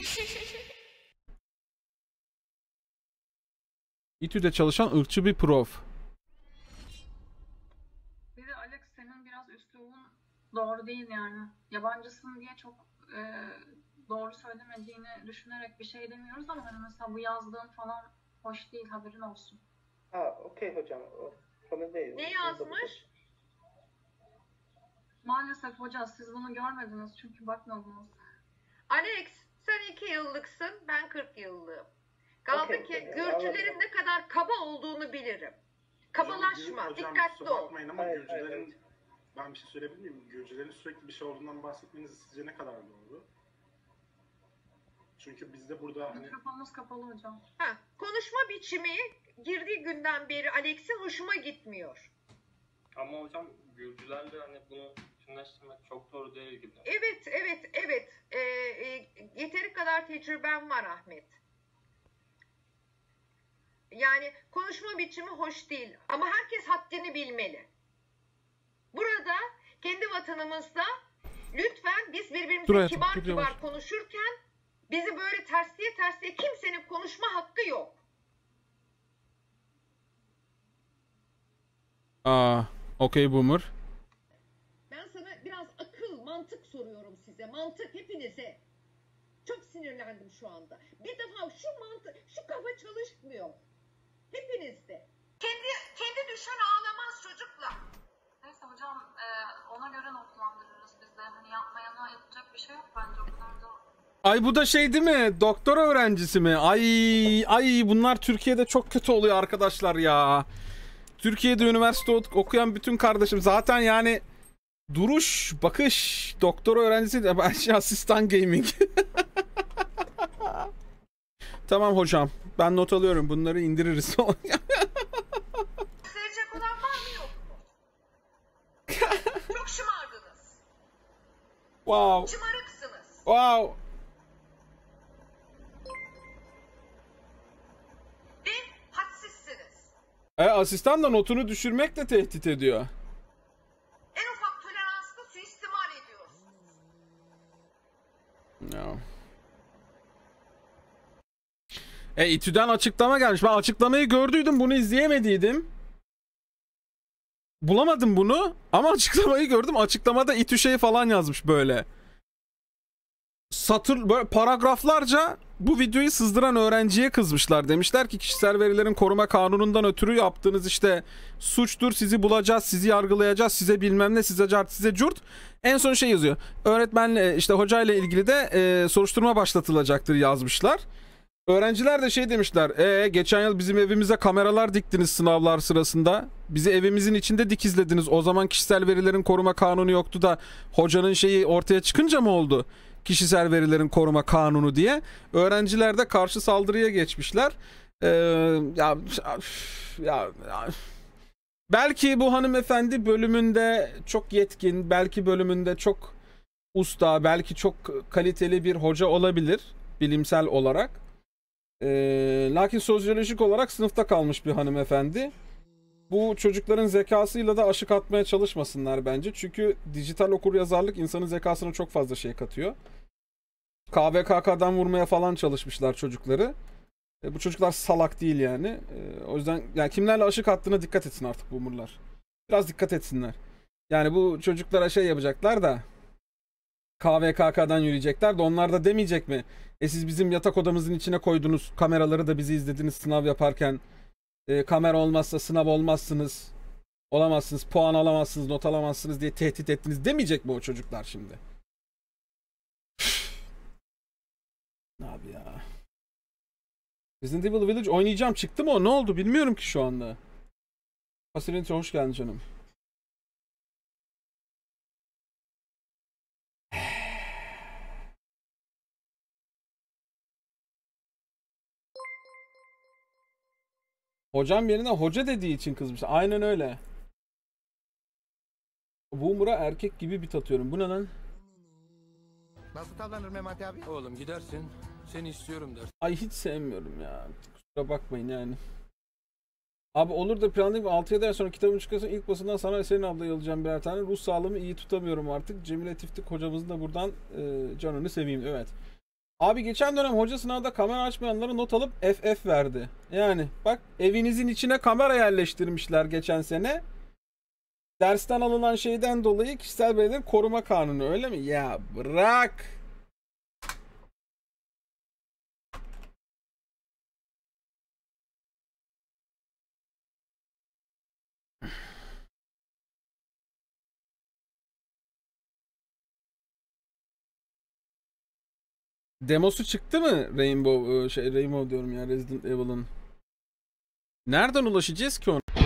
İTÜ'de çalışan ırkçı bir prof. Bir de Alex, senin biraz üslubun doğru değil yani. Yabancısın diye çok doğru söylemediğini düşünerek bir şey demiyoruz ama hani mesela bu yazdığın falan hoş değil, haberin olsun. Ha, okey hocam. O sorun değil. Ne yazmış? Maalesef hoca, siz bunu görmediniz çünkü bakmadınız. Alex, sen 2 yıllıksın, ben 40 yıllığım. Kaldı Okey, ki okey, Gürcülerin anladım. ne kadar kaba olduğunu bilirim. Kabalaşma, Hocam, dikkatli kusura ol. bakmayın ama Hayır, Gürcülerin, hayır. ben bir şey söyleyebilir miyim? Gürcülerin sürekli bir şey olduğundan bahsetmeniz sizce ne kadar doğru? Çünkü biz de burada hani... Mikrofonumuz kapalı hocam. Konuşma biçimi girdiği günden beri Alex'in hoşuma gitmiyor. Ama hocam Gürcülerle hani bunu bütünleştirmek çok doğru değil gibi. Evet. Yeteri kadar tecrübem var Ahmet. Yani konuşma biçimi hoş değil ama herkes haddini bilmeli. Burada kendi vatanımızda lütfen biz birbirimize kibar konuşurken bizi böyle tersiye kimsenin konuşma hakkı yok. Okey boomer. Ben sana biraz akıl, mantık soruyorum size. Mantık hepinize. Çok sinirlendim şu anda. Bir defa şu kafa çalışmıyor. Hepinizde. Kendi düşen ağlamaz çocuklar. Neyse hocam, ona göre notlandırırız biz de. Hani yapmayana yapacak bir şey yok bence, o kadar da. Ay bu da şey değil mi? Doktora öğrencisi mi? Ay bunlar Türkiye'de çok kötü oluyor arkadaşlar ya. Türkiye'de üniversite okuyan bütün kardeşim zaten yani duruş, bakış, doktora öğrencisi de ben şey, asistan gaming. Tamam hocam. Ben not alıyorum. Bunları indiririz. Sevecek olan var mı yok mu? Çok şımardınız. Wow. Şımarıksınız. Wow. Ve hadsizsiniz. Asistan da notunu düşürmekle tehdit ediyor. En ufak toleranslı suistimal ediyorsunuz. No. İTÜ'den açıklama gelmiş. Ben açıklamayı gördüydüm. Bunu izleyemediydim. Bulamadım bunu. Ama açıklamayı gördüm. Açıklamada İTÜ şey falan yazmış böyle. Böyle paragraflarca bu videoyu sızdıran öğrenciye kızmışlar. Demişler ki kişisel verilerin koruma kanunundan ötürü yaptığınız işte suçtur. Sizi bulacağız, sizi yargılayacağız, size bilmem ne, size cart, size curt. En son şey yazıyor. Öğretmenle işte hocayla ilgili de soruşturma başlatılacaktır yazmışlar. Öğrenciler de şey demişler. Geçen yıl bizim evimize kameralar diktiniz sınavlar sırasında. Bizi evimizin içinde dikizlediniz. O zaman kişisel verilerin koruma kanunu yoktu da hocanın şeyi ortaya çıkınca mı oldu? Kişisel verilerin koruma kanunu diye. Öğrenciler de karşı saldırıya geçmişler. Belki bu hanımefendi bölümünde çok yetkin, belki bölümünde çok usta, belki çok kaliteli bir hoca olabilir bilimsel olarak. Lakin sosyolojik olarak sınıfta kalmış bir hanımefendi. Bu çocukların zekasıyla da aşık atmaya çalışmasınlar bence. Çünkü dijital okuryazarlık insanın zekasına çok fazla şey katıyor. KVKK'dan vurmaya falan çalışmışlar çocukları. Bu çocuklar salak değil yani. O yüzden yani kimlerle aşık attığına dikkat etsin artık boomerlar. Biraz dikkat etsinler. Yani bu çocuklara şey yapacaklar da KVKK'dan yürüyecekler de onlar da demeyecek mi? Siz bizim yatak odamızın içine koydunuz kameraları da bizi izlediniz sınav yaparken. Kamera olmazsa sınav olmazsınız. Olamazsınız, puan alamazsınız, not alamazsınız diye tehdit ettiniz demeyecek mi o çocuklar şimdi? Abi ya. Resident Evil Village oynayacağım. Çıktı mı o? Ne oldu? Bilmiyorum ki şu anda. Fasilite hoş geldin canım. Hocam yerine hoca dediği için kızmış. Aynen öyle. Boomer'a erkek gibi bit atıyorum. Bu ne lan? Nasıl tavlanır Memati abi? Oğlum gidersin. Seni istiyorum der. Ay hiç sevmiyorum ya. Kusura bakmayın yani. Abi olur da planlayıp 6-7 ay sonra kitabın çıkıyorsa ilk basından sana Eser'in ablayı alacağım birer tane. Ruh sağlığımı iyi tutamıyorum artık. Cemile Tiftik hocamızın da buradan canını seveyim. Evet. Abi geçen dönem hoca sınavda kamera açmayanlara not alıp FF verdi. Yani bak, evinizin içine kamera yerleştirmişler geçen sene. Dersten alınan şeyden dolayı kişisel verileri koruma kanunu, öyle mi? Ya bırak. Demosu çıktı mı Rainbow diyorum ya, Resident Evil'ın. Nereden ulaşacağız ki ona?